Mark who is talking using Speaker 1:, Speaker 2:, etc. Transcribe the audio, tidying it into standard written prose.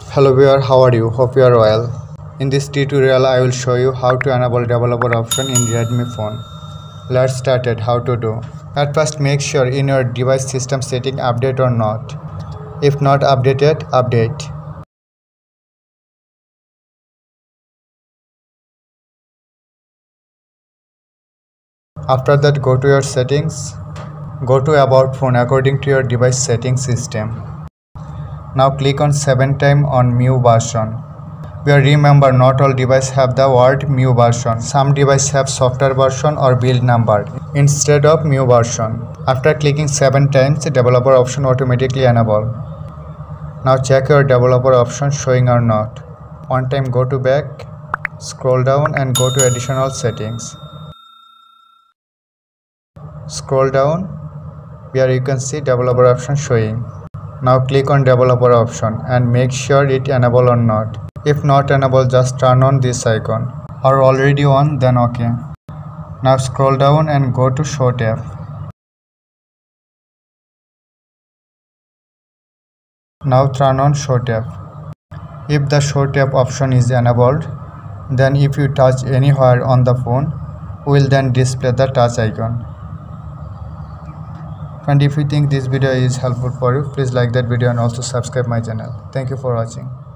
Speaker 1: Hello viewer, how are you? Hope you are well. In this tutorial, I will show you how to enable developer option in Redmi phone. Let's start it. How to do. At first, make sure in your device system setting update or not. If not updated, update. After that, go to your settings. Go to about phone according to your device setting system. Now click on 7 times on MIUI version. Where remember not all devices have the word MIUI version. Some devices have software version or build number instead of MIUI version. After clicking 7 times, the developer option automatically enable. Now check your developer option showing or not. One time go to back, scroll down and go to additional settings. Scroll down where you can see developer option showing. Now click on developer option and make sure it enable or not. If not enable, just turn on this icon. Or already on, then okay. Now scroll down and go to show tab. Now turn on show tab. If the show tab option is enabled, then if you touch anywhere on the phone, will then display the touch icon. And if you think this video is helpful for you, please like that video and also subscribe my channel. Thank you for watching.